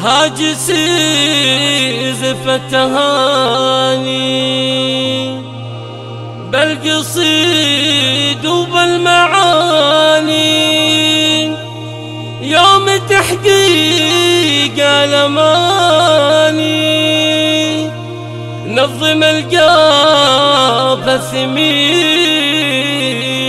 هاجسي زف التهاني بالقصيد وبالمعاني، يوم تحقيق الأماني نظم القافة ثمين.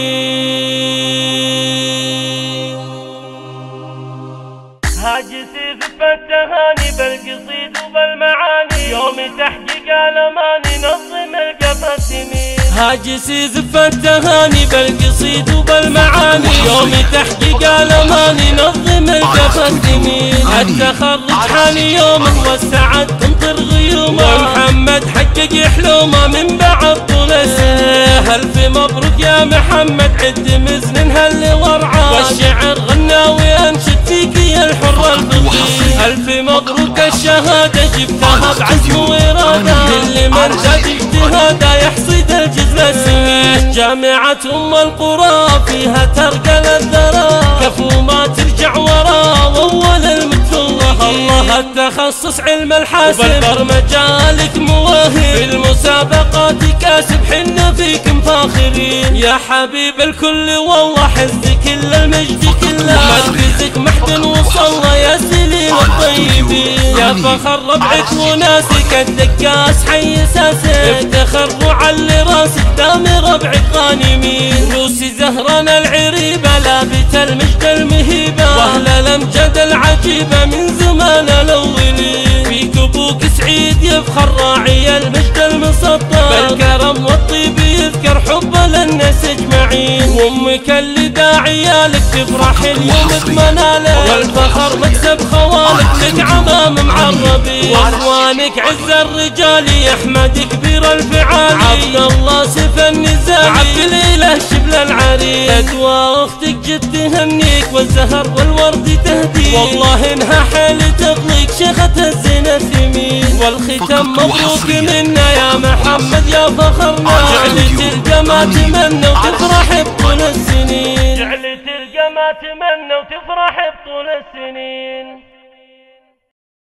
هاجسي زف التهاني بالقصيد وبالمعاني، يوم تحقيق الأماني نظم القافة ثمين. هاجسي زف التهاني بالقصيد وبالمعاني، يوم تحقيق الأماني نظم القافة ثمين. التخرج حالي يوم والسعد تمطر غيومه، ومحمد حقق حلومه من بعد طول السنين. ألف مبروك يا محمد عد مزن هل ورعاك، والشعر غنى وينشد فيك يا الحر الفضيل. ألف مبروك الشهادة جبتها بعزم وإرادة، كل من زاد اجتهاده يحصد الجزل السمين. جامعة أم القرى فيها ترقى للذرى، كفو ما ترجع ورا وأول المتفوقين. الله التخصص علم الحاسب وبالبرمجة لك مواهب، في المسابقات كاسب حنا فيكم فاخرين. يا حبيب الكل والله حزك كل المجد كله، مركزك محتن وصلى يا سليل الطيبين. يا فخر ربعك وناسك الدكاس حي ساسك، افتخر وعلي راسك دام ربعك غانمين. روسي زهران العريبة لابت المجد المهيبة، واهل الامجد العجيبة من زمان الاولين. فيك ابوك سعيد يفخر راعي المجد المسطر، بالكرم والطيب يذكر حبه للناس اجمعين. وامك اللي داعيالك تفرح اليوم بمنالك، والفخر مكسب خوالك لك عمام معربين. واخوانك عز الرجال احمد كبير الفعالي، عبد الله سيف النزالي، عبد الاله شبل العريس. ادوى اختك جد تهنيك والزهر والورد تهديك، والله انها حيل تغليك شيخة الزينة ثمين. والختام مبروك منا يا محمد يا فخرنا، جعلت تلقى ما تمنى وتفرح بطول السنين. جعلت تلقى ما تمنى وتفرح بطول السنين.